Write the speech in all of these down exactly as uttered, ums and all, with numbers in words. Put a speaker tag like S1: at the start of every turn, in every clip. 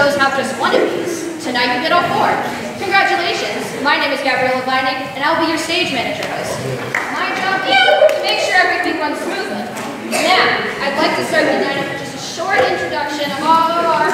S1: shows have just one of these. Tonight you get all four. Congratulations. My name is Gabriella Vining, and I'll be your stage manager host. My job is to make sure everything runs smoothly. Now, I'd like to start the night with just a short introduction of all of our...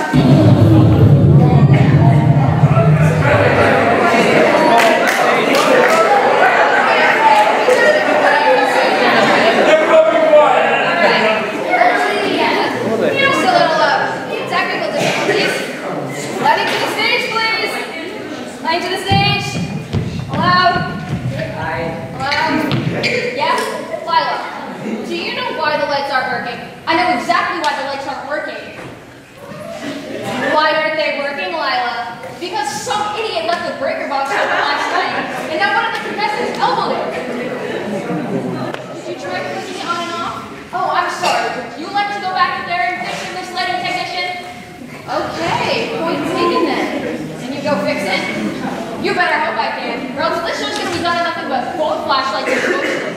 S1: To the stage. Allowed. Allowed. Yeah? Lila, do you know why the lights aren't working? I know exactly why the lights aren't working. Why aren't they working, Lila? Because some idiot left the breaker box open last night, and now one of the contestants elbowed it. Did you try clicking it on and off? Oh, I'm sorry. Would you like to go back there and fix it, Miss Lighting Technician? Okay, point taken then. Can you go fix it? You better hope I can, or else this show's gonna be done in nothing but gold flashlights and posters.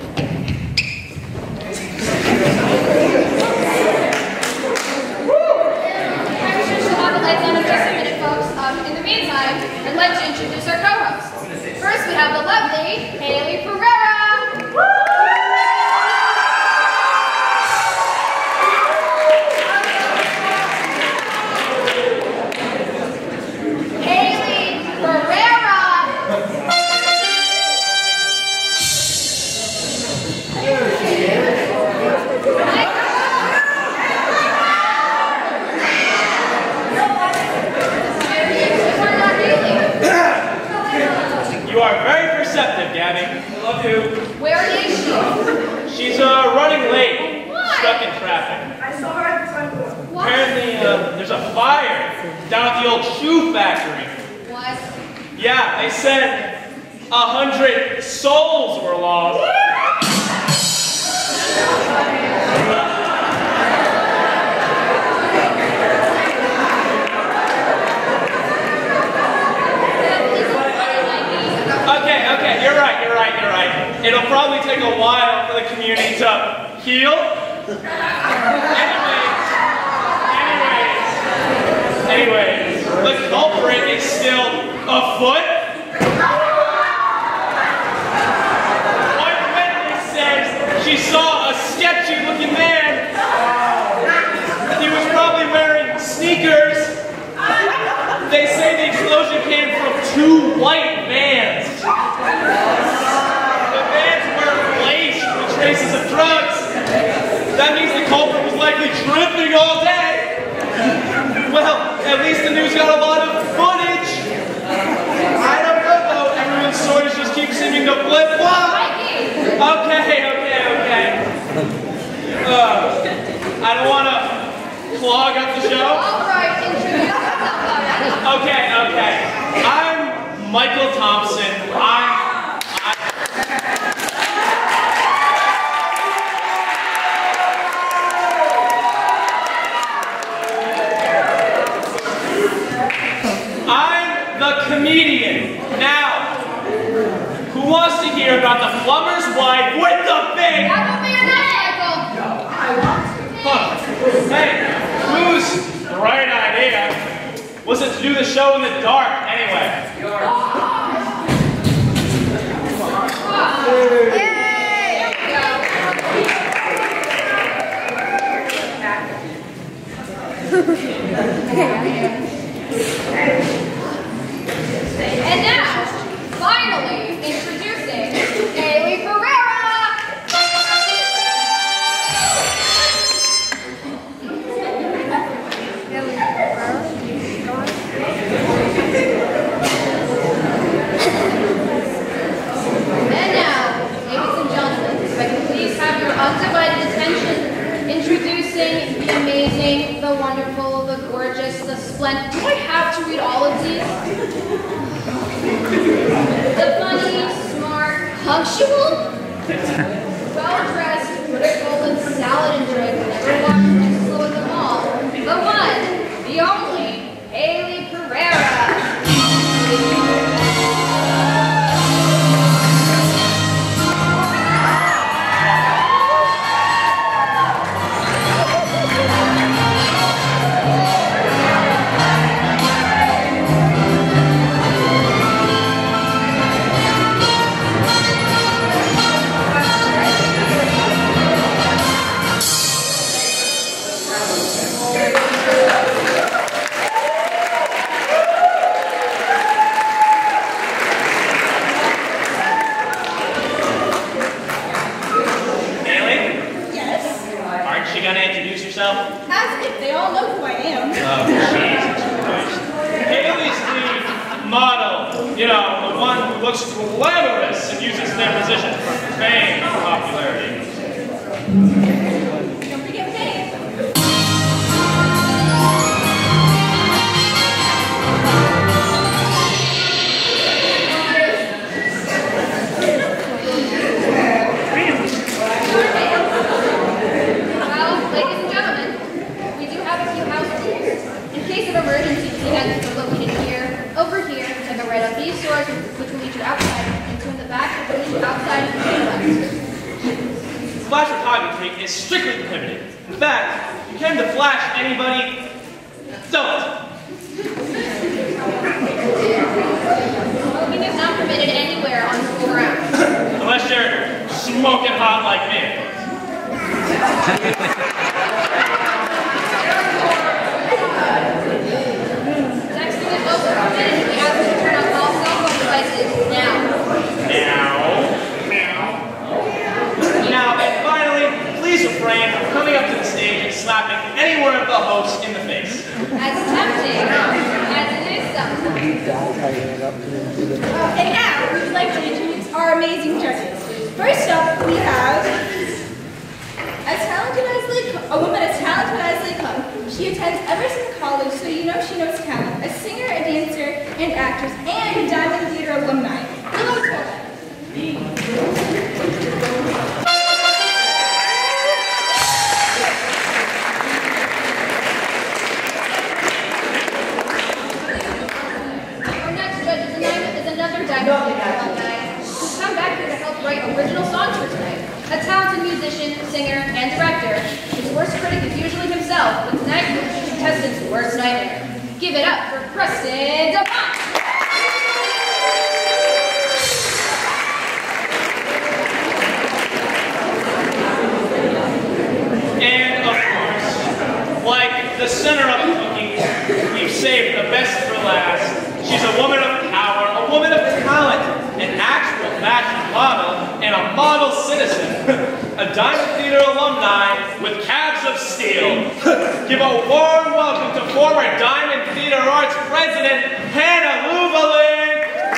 S1: I'm sure she'll have the lights on in just a minute, folks. Um, in the meantime, I'd like to introduce our co-hosts. First, we have the lovely Haley Pereira. Where is she?
S2: She's uh, running late.
S1: Why?
S2: Stuck in traffic.
S3: I saw her at the front door.
S2: Apparently, uh, there's a fire down at the old shoe factory.
S1: What?
S2: Yeah, they said a hundred souls were lost. Okay, okay, you're right, you're right, you're right. It'll probably take a while for the community to heal. Anyways, anyways, anyways, the culprit is still afoot. One witness says she saw a sketchy looking man. He was probably wearing sneakers. They say the explosion came from two white vans. The vans were laced with traces of drugs. That means the culprit was likely tripping all day. Well, at least the news got a lot of footage. I don't know though, everyone's stories just keep seeming to flip-flop. Okay, okay, okay. Uh, I don't want to clog up the show.
S1: All right, introduce yourself already.
S2: Okay, okay. I'm Michael Thompson. I, I I'm the comedian. Now, who wants to hear about the plumber's wife with the big?
S1: That will be enough, Michael.
S3: I want to.
S2: Huh. Hey, whose bright idea was it to do the show in the dark anyway?
S1: And now, finally, introducing Haley Pereira. And now, ladies and gentlemen, if I can please have your undivided attention, introducing the amazing, the wonderful, the gorgeous, the splendid. Do I have to read all of these? The funny, smart, punctual, well-dressed, critical, and salad enjoying who never walked next to them all. The one, the only, Haley Pereira.
S2: gonna introduce yourself?
S3: As if they all know who I am.
S2: Oh, Jesus Christ. Haley's the model, you know, the one who looks glamorous and uses their position for fame and popularity.
S1: Don't forget fame. Well, ladies and gentlemen, we do have a few house rules. In case of emergency, the exits are located here, over here, and go right up these doors, which will lead you outside, and to in the back, which will lead you outside and to the left.
S2: Flash photography is strictly prohibited. In fact, if you came to flash anybody, don't.
S1: Smoking is not permitted anywhere on school grounds.
S2: Unless you're smoking hot like me.
S1: Texting is also permitted. We ask you to turn off all cell phone devices now.
S2: Now. Now, and finally, please refrain from coming up to the stage and slapping any one of the hosts in the face.
S1: As tempting as it is sometimes.
S3: And now, we would like to introduce our amazing judges. First up, we have as talented as they come, a woman as talented as they come. She attends Emerson College, so you know she knows talent. A singer, a dancer, and actress, and a Diamond Theater alumni. Willow Tola.
S1: Our next judge is another, is another Diamond Theater alumni who's come back here to help write original songs for tonight. A talented musician, singer, and director. His worst critic is usually himself, but tonight he'll be contestants' worst nightmare. Give it up for Preston DePont!
S2: And of course, like the center of the cookie, we've saved the best for last. She's a woman of power, a woman of talent, an actual fashion model, and a model citizen. A Diamond Theater alumni with calves of steel. Give a warm welcome to former Diamond Theater Arts President, Hannah Lubalin.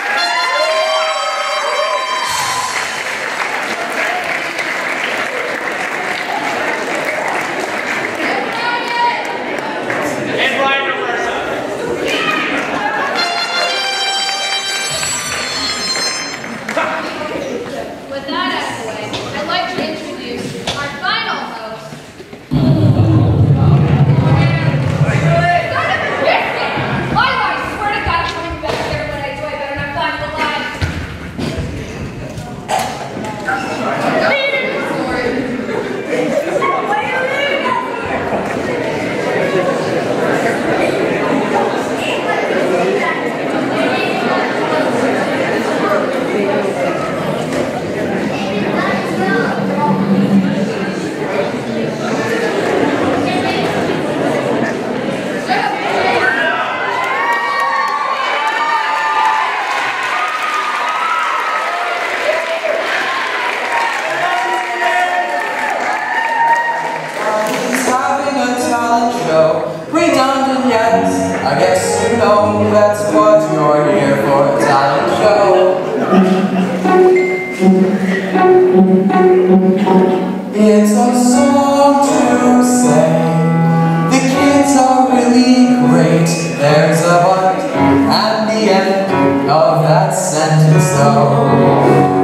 S2: And Brian Reversa.
S1: With that out of the way, I'd like to introduce our final host. Son of a biscuit! Lilo, I swear to God, I'm coming back there when I do, I better not find the line.
S4: Redundant, yes. I guess you know that's what you're here for, a talent show. It's a song to say the kids are really great. There's a but at the end of that sentence, though.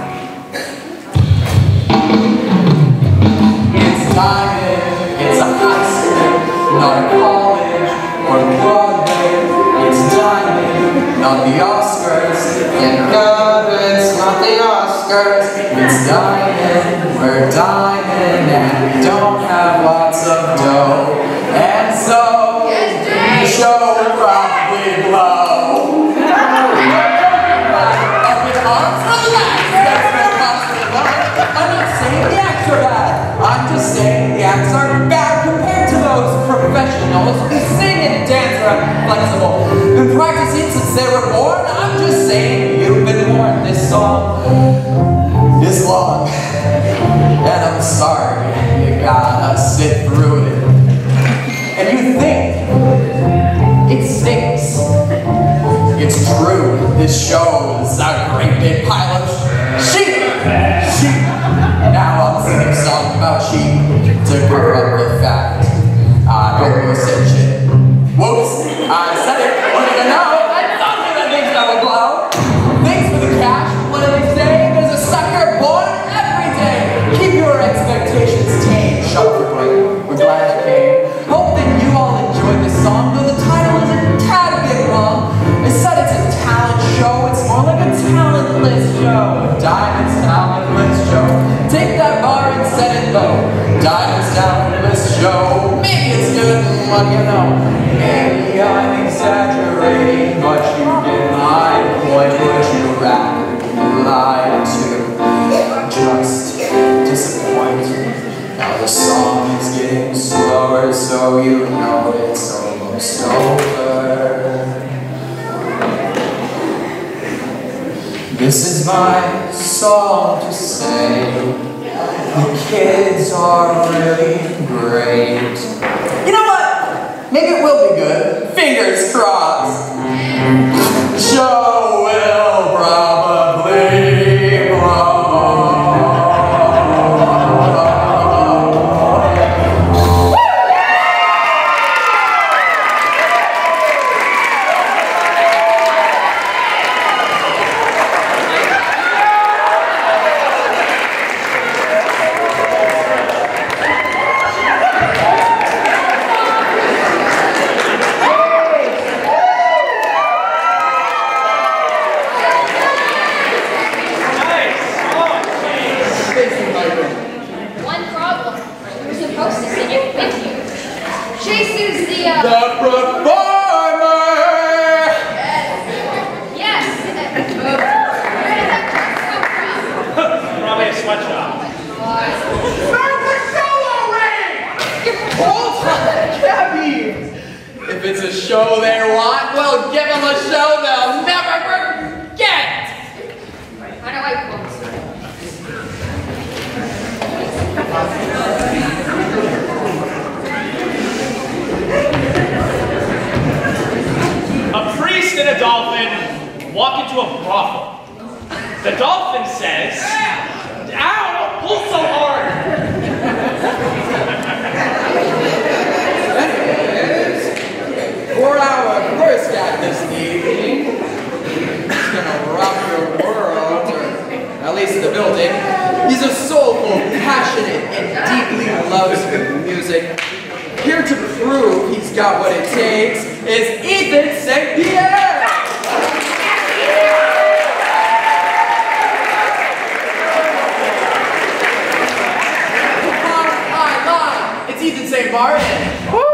S4: It's diamond, it's a high school, not a college or Broadway. It's diamond, not the Oscars. Thank God it's not the Oscars. It's diamond, we're diamond, and we don't have lots of dough. And so, the show will probably blow. Up with arms relaxed, there's no cost to love. I'm not saying the acts are bad. I'm just saying the acts are bad compared to those professionals who sing and dance or are flexible. Been practicing since they were born. I'm just saying you've been born this song is long. And I'm sorry you gotta sing. sit through it. And you think, it stinks. It's true, this show is a great big pile of sheep. Sheep. Now I'm singing a song about sheep to cover up the fact I don't said shit. Whoops, I said it. What did I know? I told you that things never blow. Thanks for the cash. What do they say? There's a sucker born every day. Keep your expectations tame. Shut up, your brain. We're glad you came. Hope that you all enjoyed this song, though the title is a tad bit wrong. I said it's a talent show. It's more like a talentless show. A Diamond's talentless show. Take that bar and set it low. Diamond's talentless show. Maybe it's good. What do you know? Maybe I'm exaggerating, but you get my point. Would you rather lie to? Just disappointed. Now the song is getting slower, so you know it's almost over. This is my song to say. The kids are really great. You know what? Maybe it will be good. Fingers crossed. Show will probably blow. If it's a show they want, well, give them a show they'll never forget!
S1: I know I won't.
S2: A priest and a dolphin walk into a brothel. The dolphin says, "Ow, don't pull so hard."
S4: For our first act this evening, he's gonna rock your world, or at least the building. He's a soulful, passionate, and deeply loves music. Here to prove he's got what it takes is Ethan Saint Pierre! Line, line, it's Ethan Saint Martin. Woo!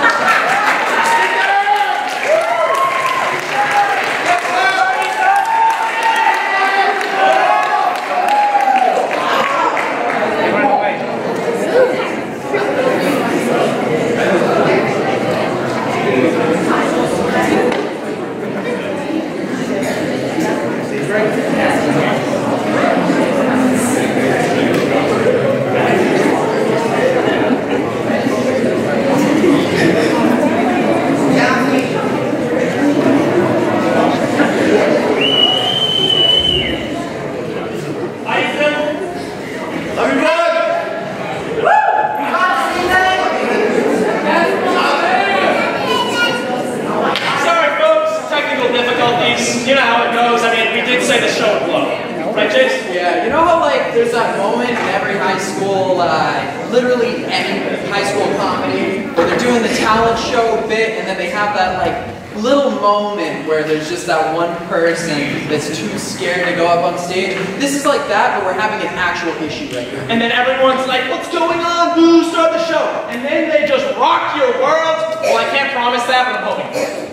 S2: You know how it goes. I mean, we did say the show would blow. Right, Jason?
S4: Yeah, you know how, like, there's that moment in every high school, uh, literally any high school comedy, where they're doing the talent show bit, and then they have that, like, little moment where there's just that one person that's too scared to go up on stage. This is like that, but we're having an actual issue right here.
S2: And then everyone's like, "What's going on? Boo, start the show." And then they just rock your world. Well, I can't promise that, but I'm hoping for it.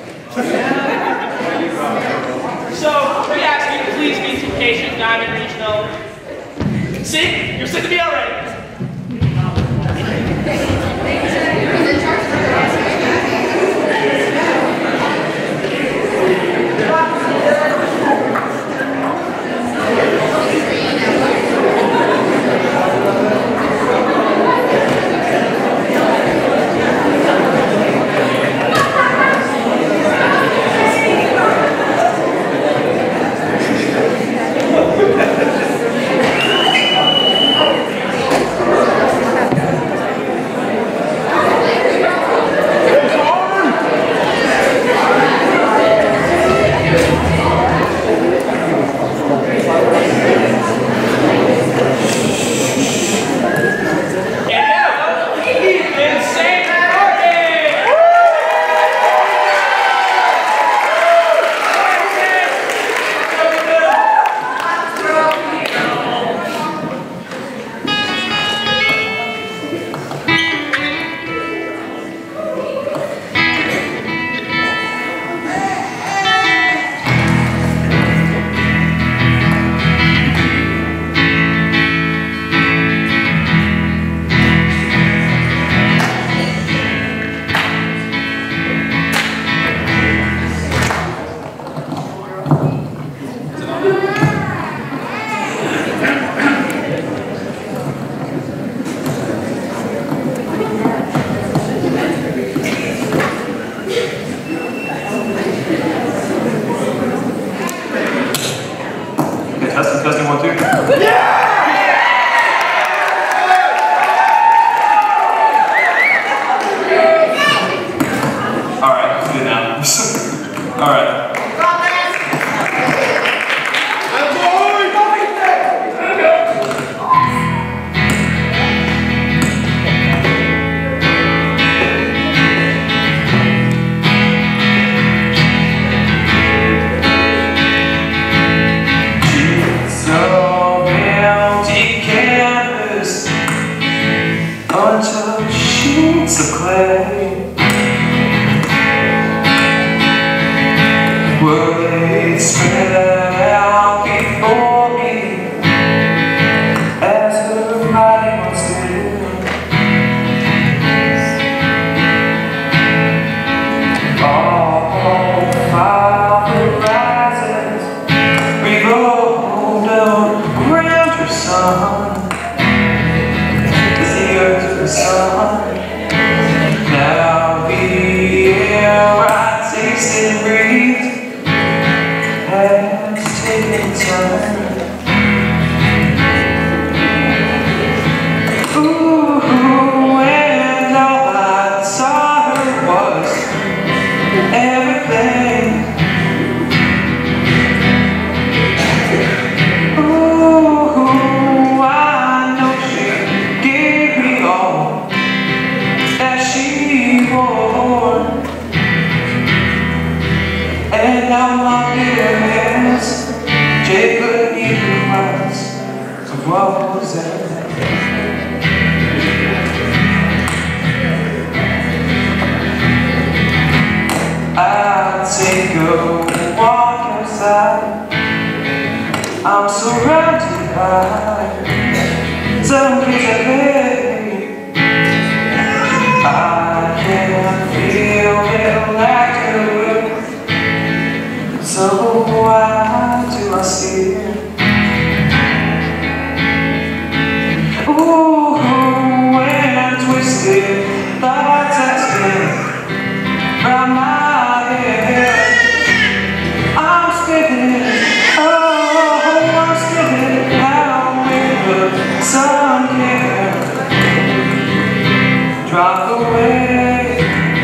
S2: So, we ask you to please be too patient, Diamond Regional. See? You're sick of me already.
S5: sheets of clay were laid spread out before me as her writing was still. All five horizons revolved around her son. The sun. Now the air I taste and breathe has taken time. Ooh, and all I saw her was everything. Ooh, I know she gave me all that she wore, and now my dear hands Jay couldn't even rise to what was at I'll take a walk outside. I'm surrounded by some kids at play. I can feel it like her. So why do I see it? Ooh, when I'm twisted, thoughts that spin round my head. I'm spinning, oh, I'm spinning out with the sun can't drop away.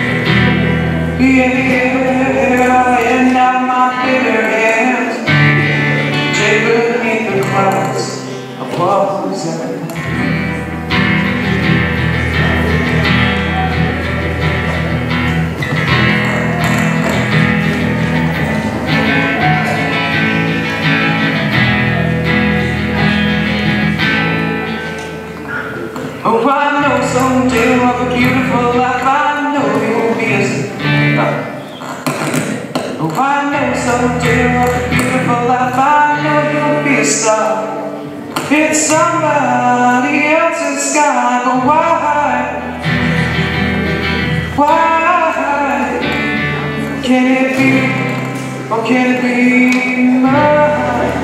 S5: Yeah, yeah, and now my bitter hands take beneath the clouds of what was at. Oh, I know someday we'll have a beautiful life. I know you'll be a Oh, I know someday we'll have a beautiful life. I know you'll be a star. It's somebody else's sky. But why? Why can it be? Or can it be mine?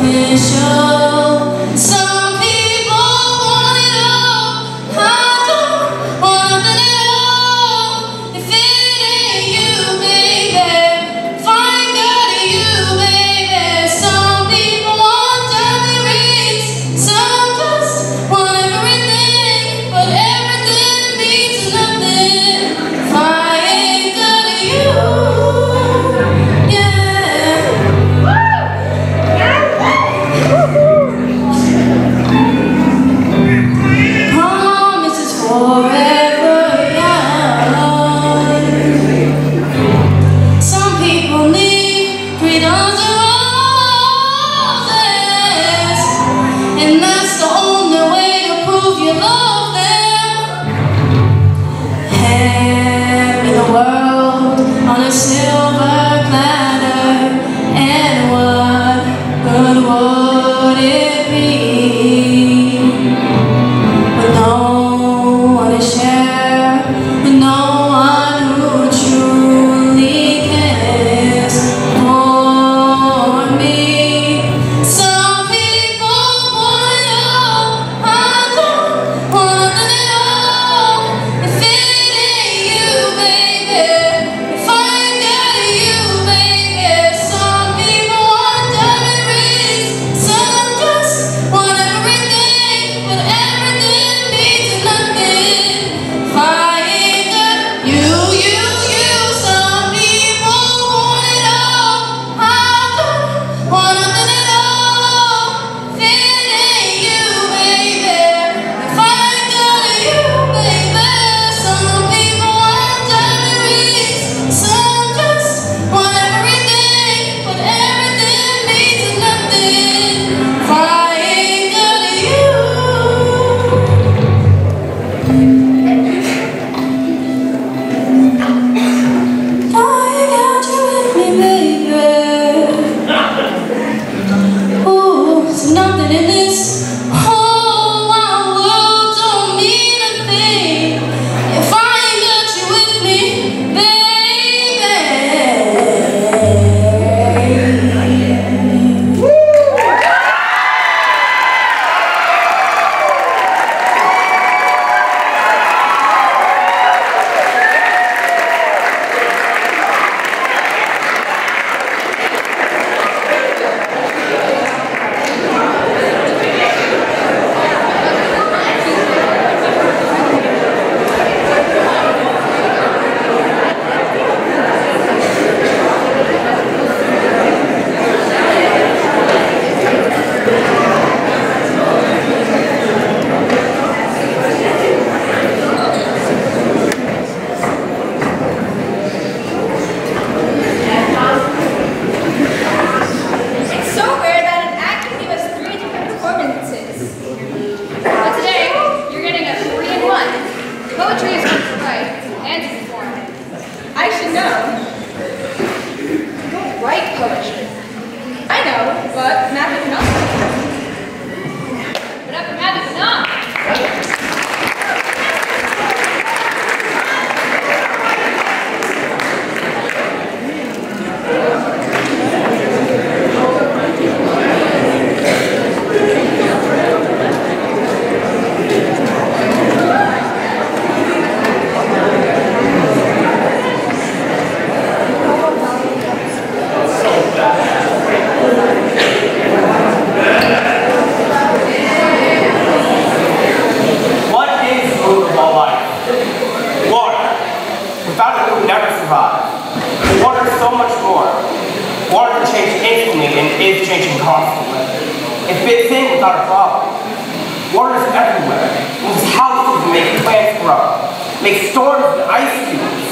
S6: is changing constantly. It fits in without a problem. Water is everywhere. It moves houses and makes plants grow. It makes storms and ice cubes.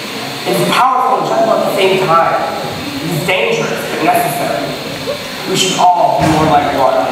S6: It is powerful and gentle at the same time. It is dangerous but necessary. We should all be more like water.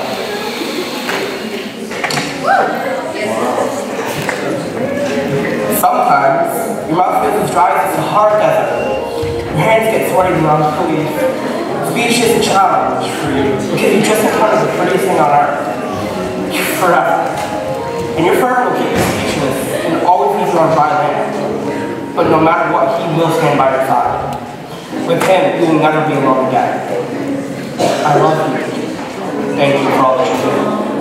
S6: Sometimes your mouth feels as dry as a hard desert. Your hands get sweaty around the leaf. Speech is a challenge for you because you just encountered the prettiest thing on earth. Forever. And your fur will keep you speechless and always leave you on dry land. But no matter what, he will stand by your side. With him, you will never be alone again. I love you. thank you for all that you do.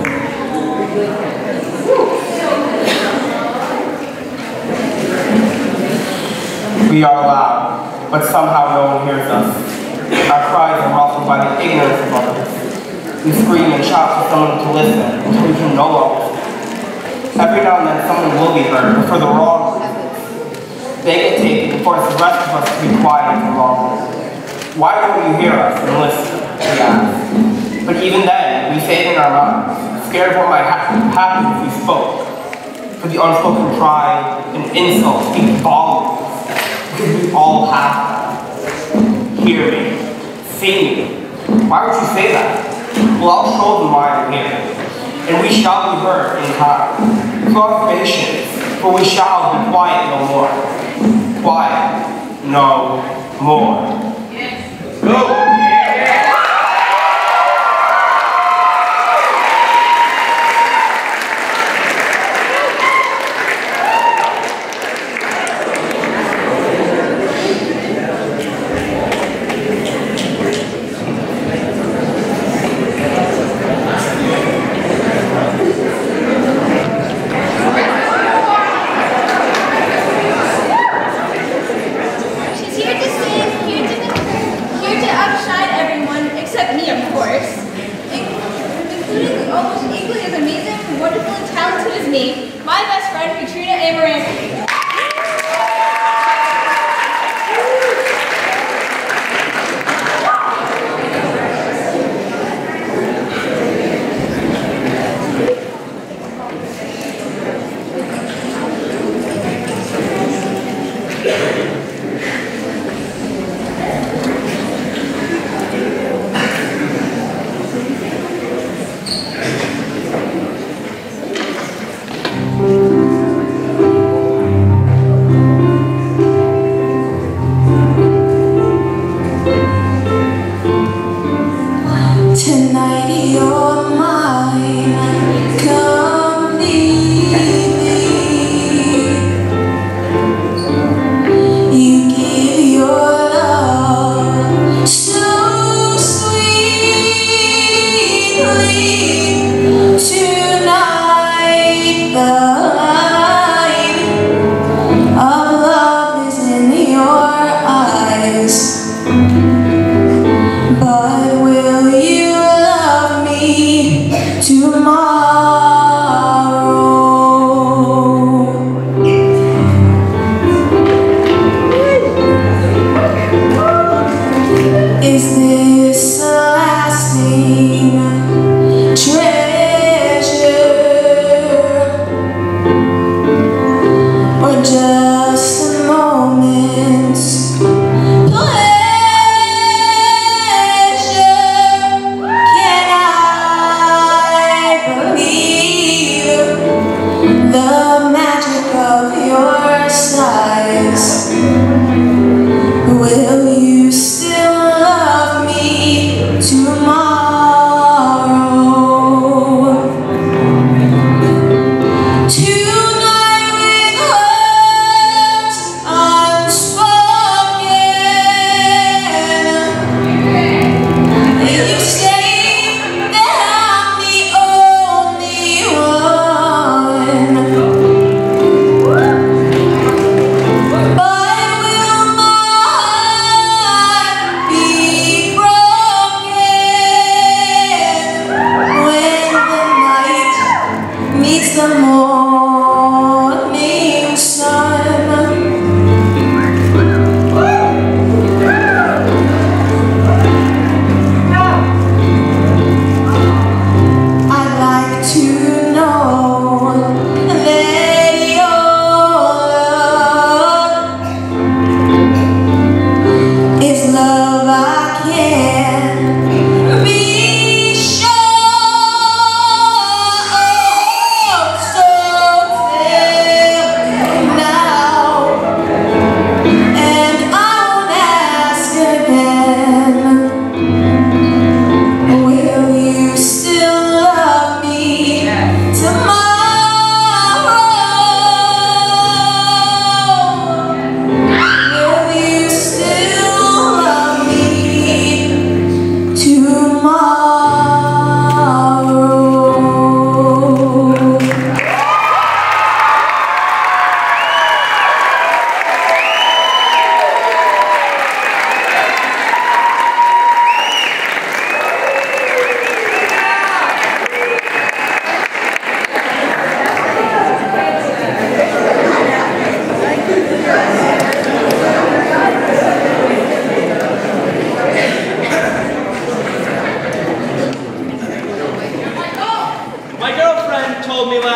S6: We are loud, but somehow no one hears us. Our cries are muffled by the ignorance of others. We scream and shout for someone to listen until we can no longer listen. Every now and then someone will be heard, but for the wrong reasons. They get taken and force the rest of us to be quiet for longer. Why don't you hear us and listen? We ask. But even then, we say it in our minds, scared of what might ha happen if we spoke. For the unspoken pride and insult speak volumes. Because we all have that. Hear me. See me. Why would you say that? Well, I'll show them why I'm here. And we shall be heard in time. Cross patience, for we shall be quiet no more. Quiet no more. Go!
S7: Is this a lasting treasure?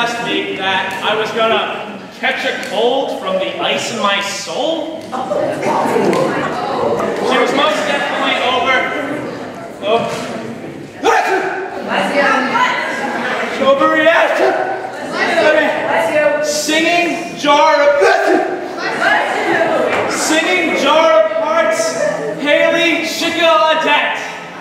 S2: last week that I was gonna catch a cold from the ice in my soul? She was most definitely over. Oh. Overreaction. Singing jar of Singing jar of hearts, Haley Chicadet.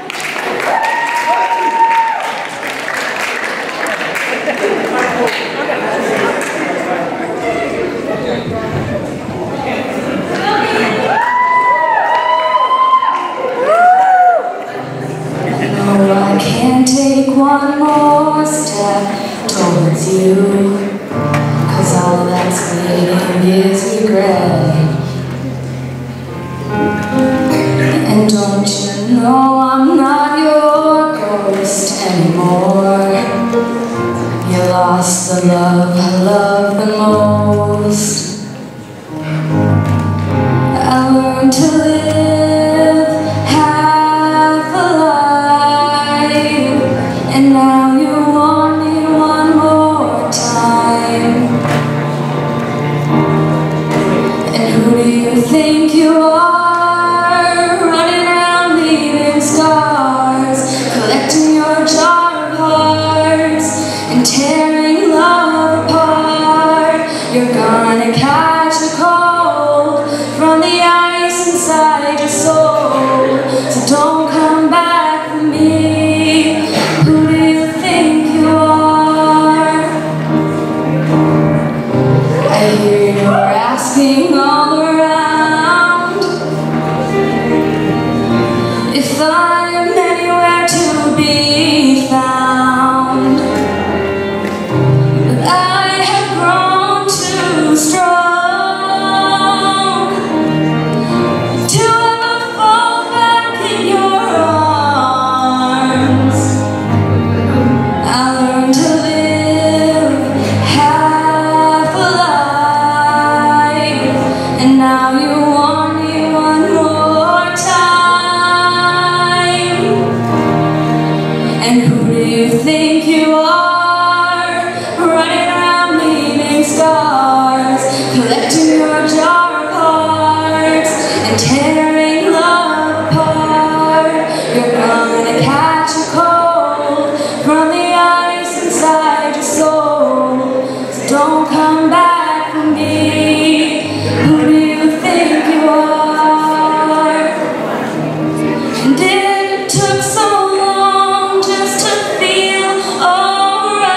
S7: No, I can't take one more step towards you, 'cause all that's waiting is regret. And don't you know I'm not your ghost anymore? You lost the love I love the most. I learned to live half alive, and now you want me one more time. And who do you think you are, running around leaving scars, collecting your jar of hearts and tearing love apart? You're gonna catch a cold from the ice inside your soul, so don't come back for me. Who do you think you are? I hear you're asking all around if I'm anywhere to be found. But I have grown too strong to ever fall back in your arms. I learned to live half alive, and now you want me one more time. And who do you think you are, running around leaving scars, collecting your jar of hearts and tearing love apart? You're gonna catch a cold from the ice inside your soul, so don't come back for me. Who do you think you are? And it took so long just to feel alright.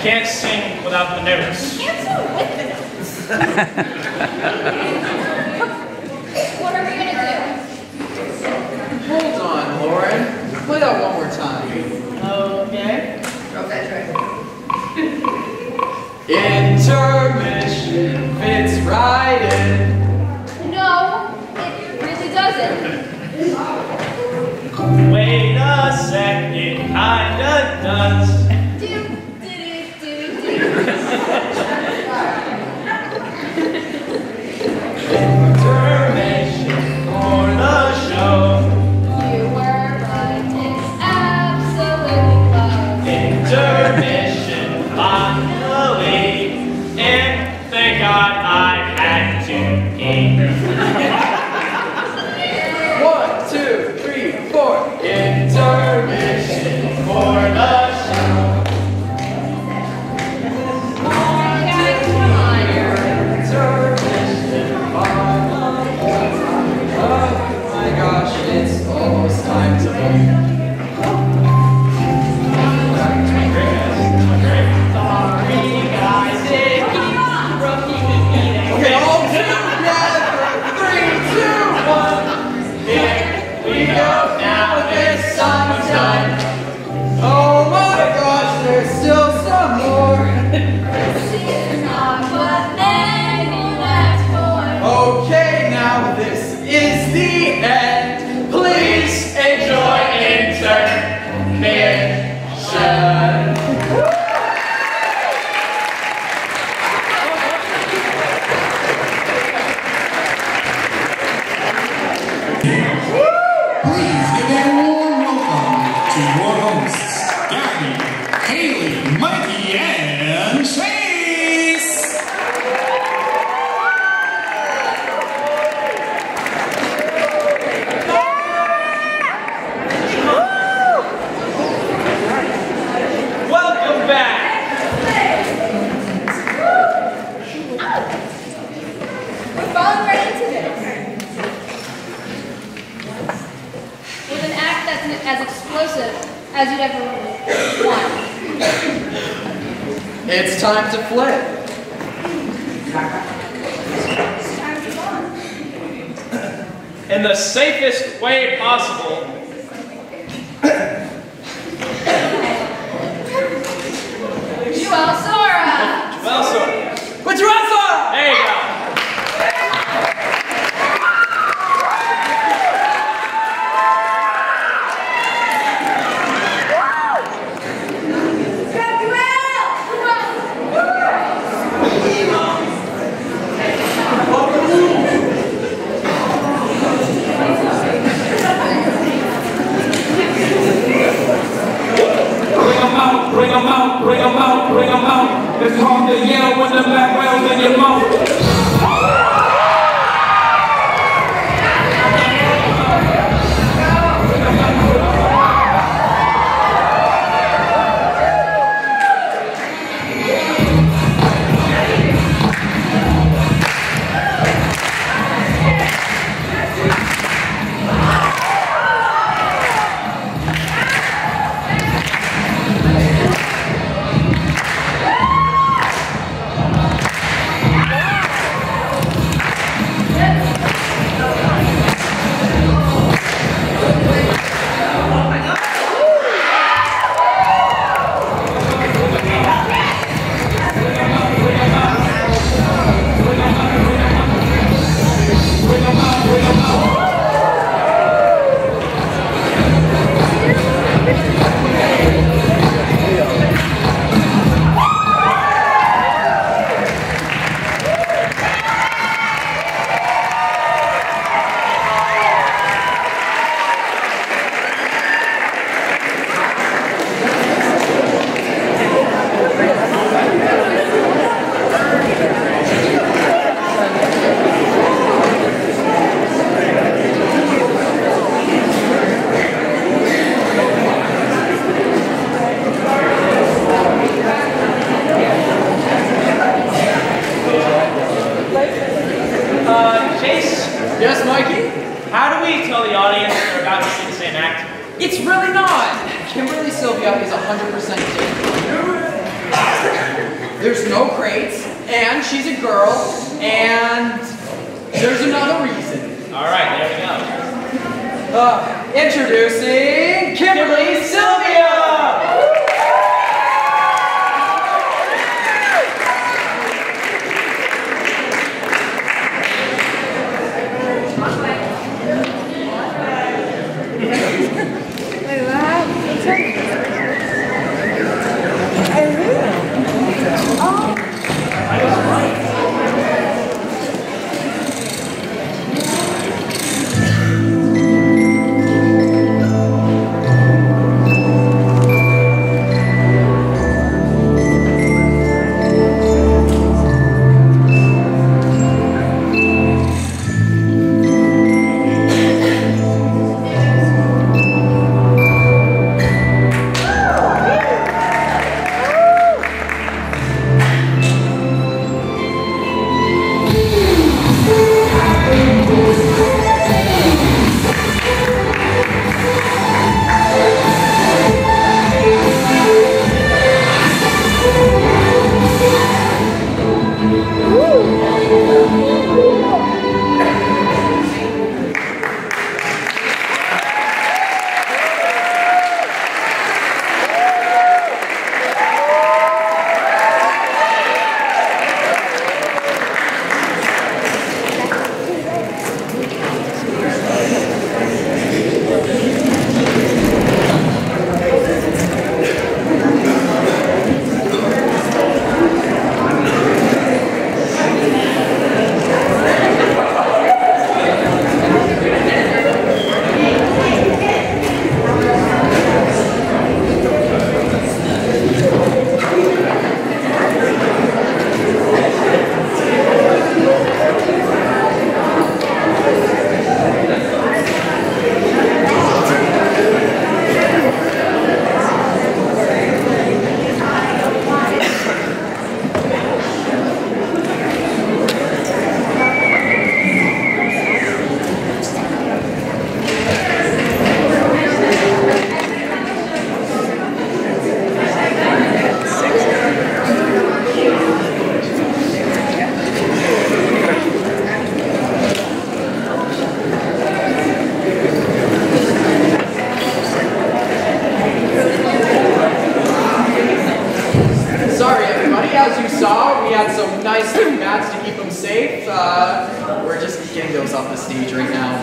S2: can't sing without the notes.
S3: You can't sing with the notes.
S1: What are we gonna do?
S4: Hold on, Lauren. Play that one more time.
S2: Okay.
S4: Intermission fits right in.
S1: No, it really doesn't.
S2: Wait a sec, it kinda does.
S1: Do, do, do, do, do.
S2: Intermission for the show.
S1: You were right, it's absolutely love.
S2: Intermission finally. And thank God I had to eat.
S4: One, two, three, four. Intermission for the show.
S1: Guys, come on.
S4: Intermission finally. Oh my gosh, it's almost time to vote. Okay, all together. Three, two, one. Here we go. Now this song is done. Oh my gosh, there's still some more.
S1: She's not what anyone asked for.
S4: Okay, now this is the end. Please enjoy intermission.
S8: Please give a warm welcome to your hosts, Gabby, Haley, Mikey, and Chase!
S2: Welcome back.
S3: We're falling right into this.
S1: With an act that's as explosive as you'd ever want.
S4: It's time to flip.
S3: It's time to go on.
S2: In the safest way possible.
S1: Joel Sora!
S2: Well, so
S4: What's your answer?
S2: there you go.
S9: Bring them out, bring them out, bring them out. It's hard to yell when the background's in your mouth.
S4: Yes, Mikey?
S2: How do we tell the audience they're about to see the same act?
S4: It's really not. Kimberly Sylvia is one hundred percent different.
S10: no crates, and she's a girl, and there's another reason.
S2: All right, there we go.
S10: Uh, introducing Kimberly Sylvia! As you saw, we had some nice mats to keep them safe. Uh, we're just getting those off the stage right now.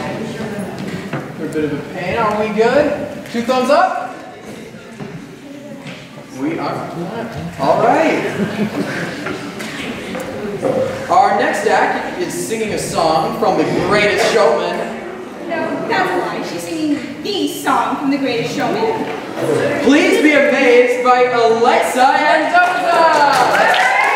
S10: We're a bit of a pain. Are we good? Two thumbs up? We are. All right. Our next act is singing a song from The Greatest Showman.
S3: No, that's a lie. She's singing the song from The Greatest Showman.
S10: Please be amazed by Alexa Andoza!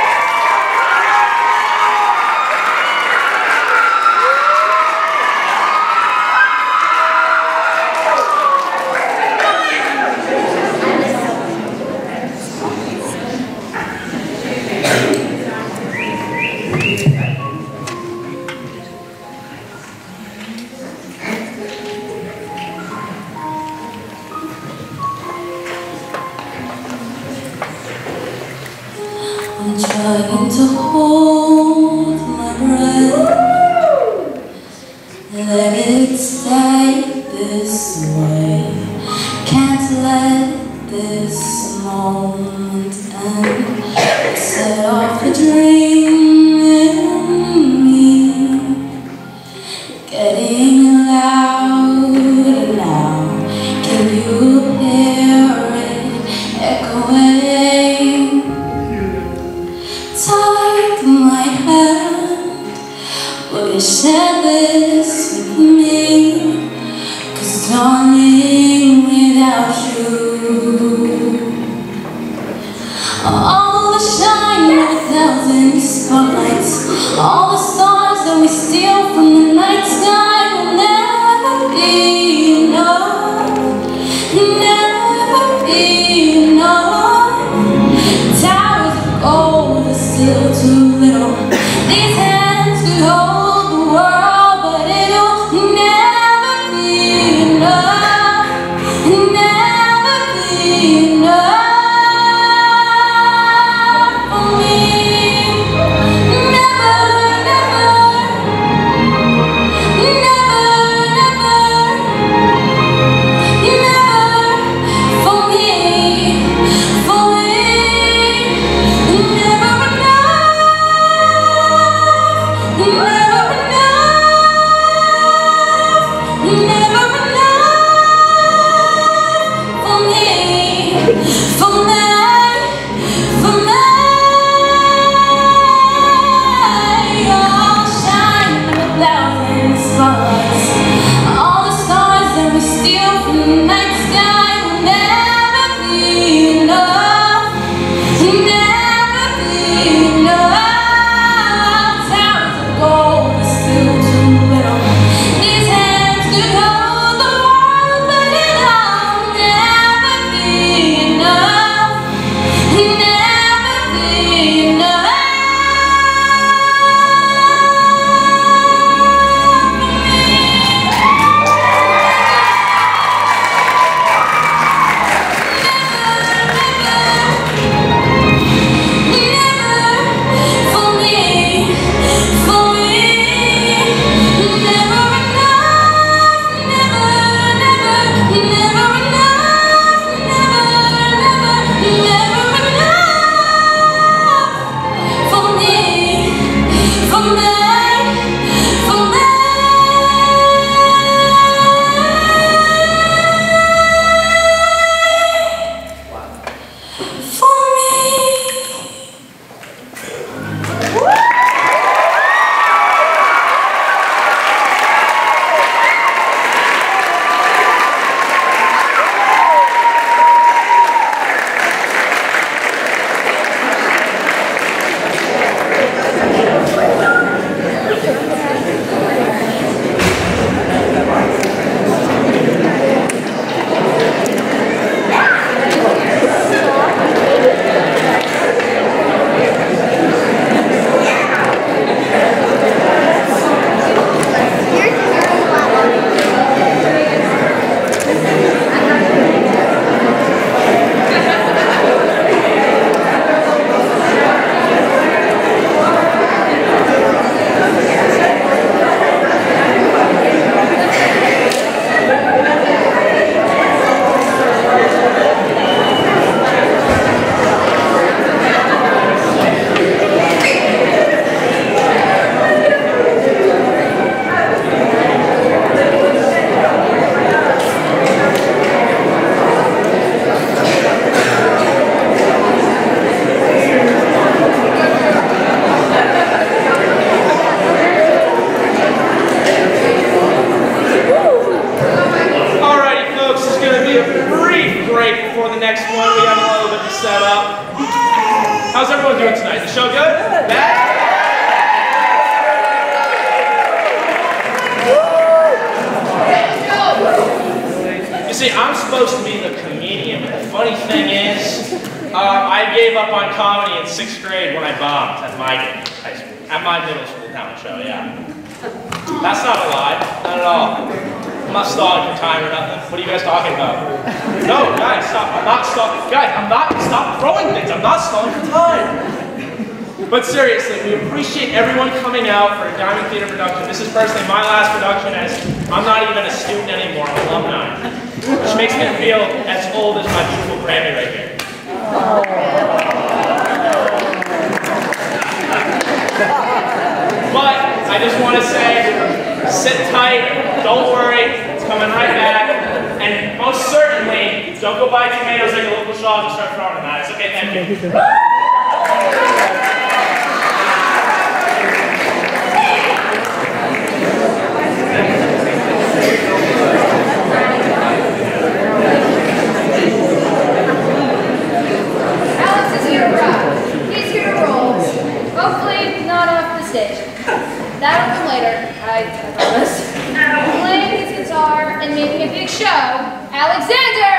S7: I'm trying to hold my breath. Let it stay this way. Can't let this moment end. Set off a dream in me, getting louder now. Can you hear it echoing? Take my hand, will you share this with me? 'Cause darling, without you, all the shine of a thousand spotlights, all the stars that we steal from the night sky will never be enough, never be enough. Towers of gold are still too little. These hands could hold the world, but it'll never be enough, never be enough for me.
S2: how's everyone doing tonight? The show good? Bad? You see, I'm supposed to be the comedian, but the funny thing is, uh, I gave up on comedy in sixth grade when I bombed at my high school, at my middle school talent show, yeah. That's not a lie, not at all. I'm not stalling for time or nothing. What are you guys talking about? No, guys, stop. I'm not stalling. Guys, I'm not, stop throwing things. I'm not stalling for time. But seriously, we appreciate everyone coming out for a Diamond Theater production. This is personally my last production as I'm not even a student anymore, I'm alumni. Which makes me feel as old as my beautiful Grammy right here. But I just want to say, sit tight, don't worry, it's coming right back. And most certainly, don't go buy tomatoes like a local shop and start throwing them at us. Okay, thank you.
S1: Alex is here to rock. He's here to roll. Hopefully not off the stage. That'll come later, I promise. Playing his guitar and making a big show, Alexander!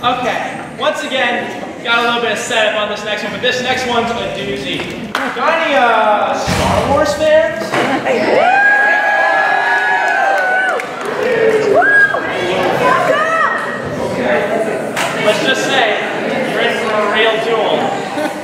S2: Okay, once again, got a little bit of setup on this next one, but this next one's a doozy. Got any uh, Star Wars fans? Let's just say, you're in for a real duel.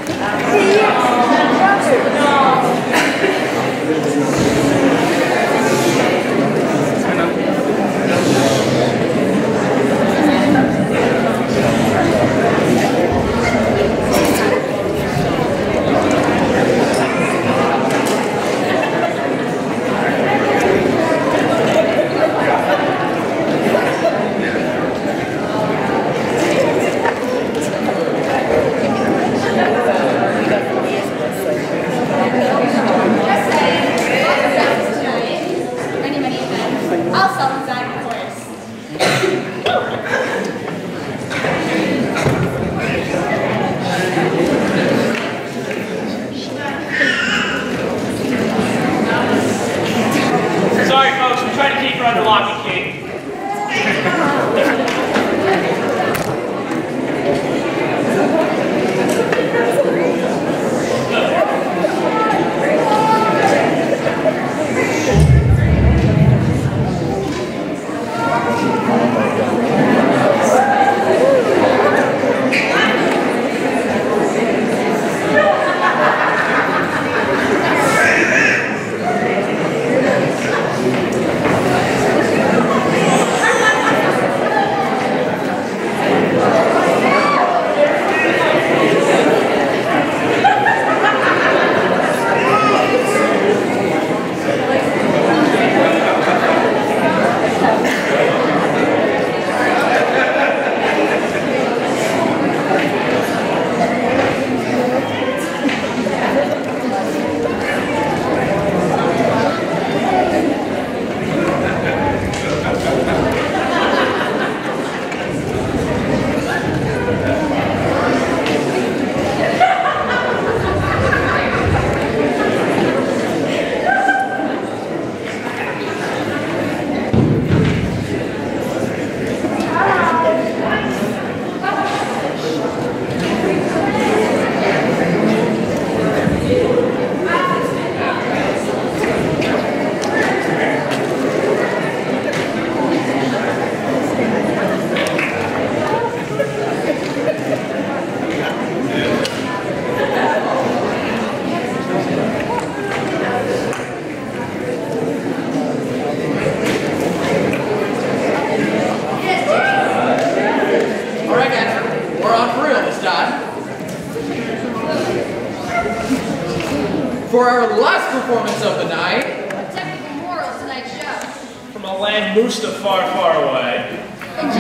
S10: For our last performance of the night,
S1: Technical Moral tonight's show.
S2: From a land Mustafar far away.
S1: And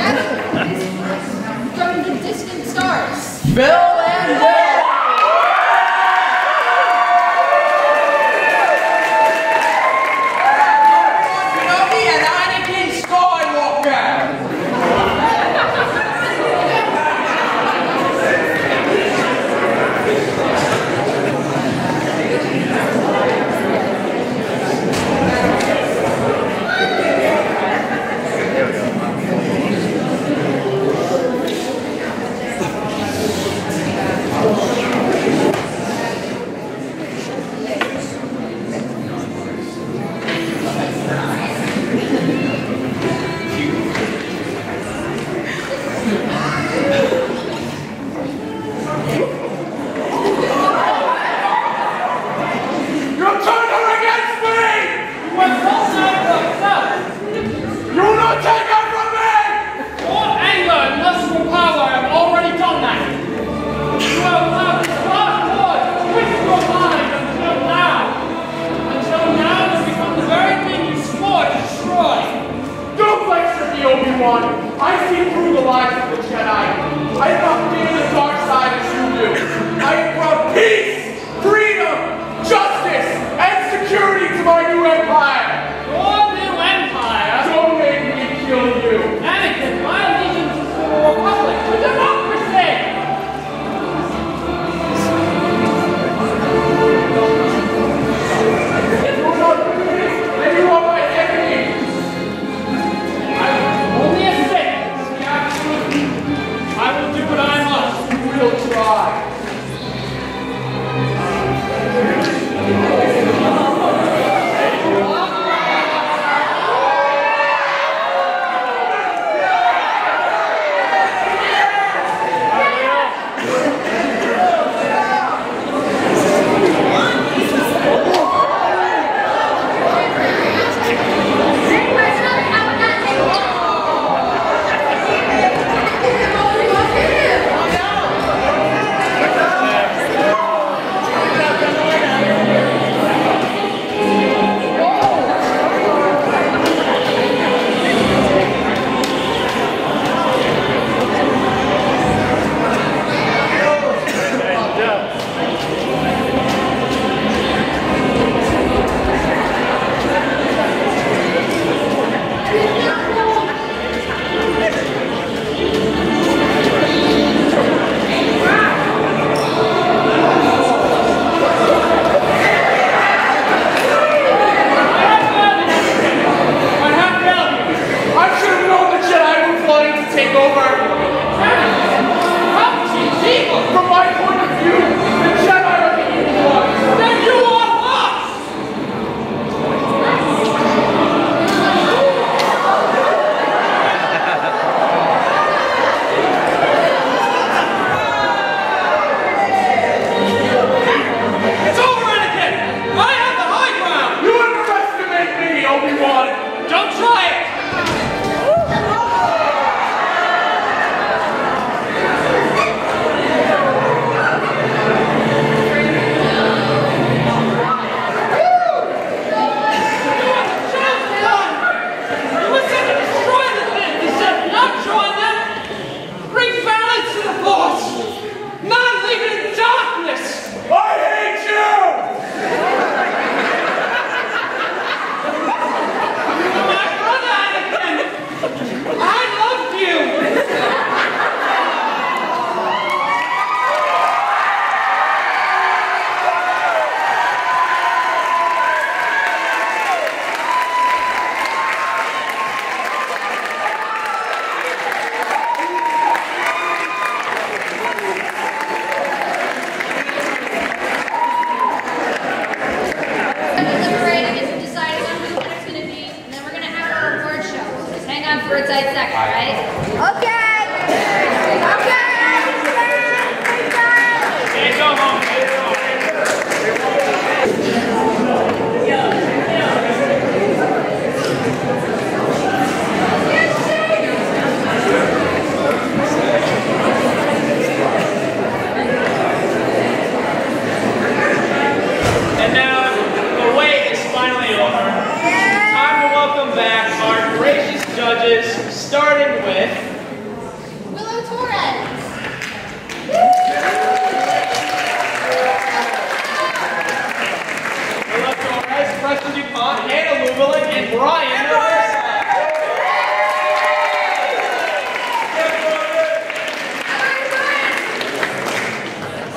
S1: Jack, from the distant stars.
S10: Bill and Bill! Kenobi and Anakin Skywalker!
S9: I see through the lies of the Jedi. I don't see the dark side as you do. I brought peace, freedom, justice, and security to my new empire.
S11: Your new empire?
S9: Don't make me kill you.
S11: Anakin, my allegiance is to the Republic, to democracy!
S9: If you're not with me, then you are my enemy.
S11: I only a Sith. I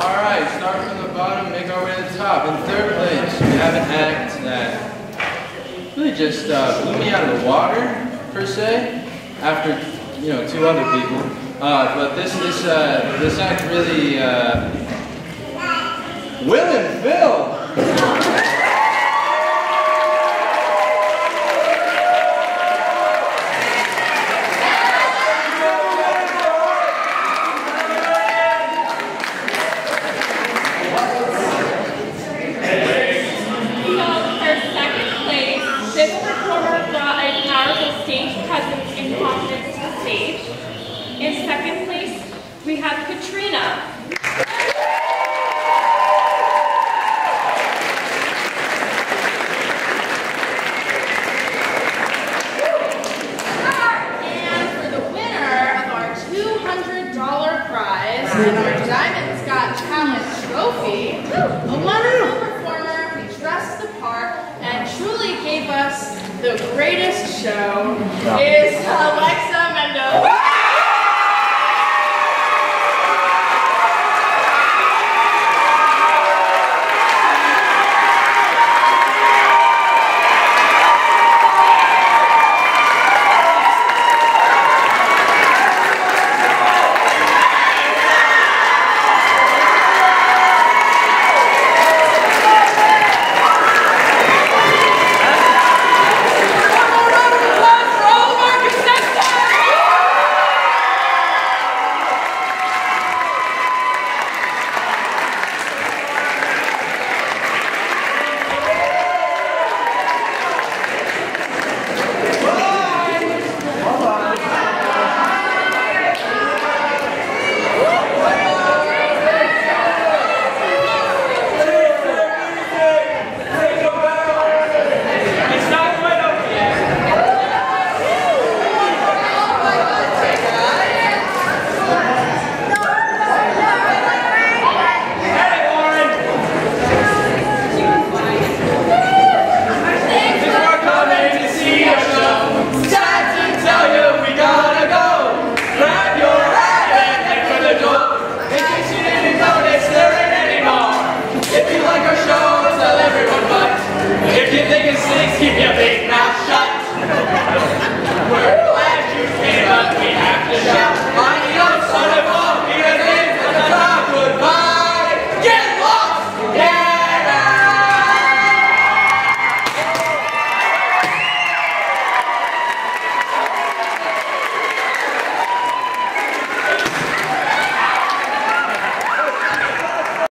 S12: All right, start from the bottom, make our way to the top. In third place, we have an act that really just uh, blew me out of the water, per se, after, you know, two other people. Uh, but this this uh, this act really, uh, Will and Phil.
S13: In second place, we have Katrina.
S3: And for the winner of our two hundred dollar prize and our Diamond Scott Talent Trophy, a wonderful performer who dressed the part and truly gave us the greatest show is Alexa.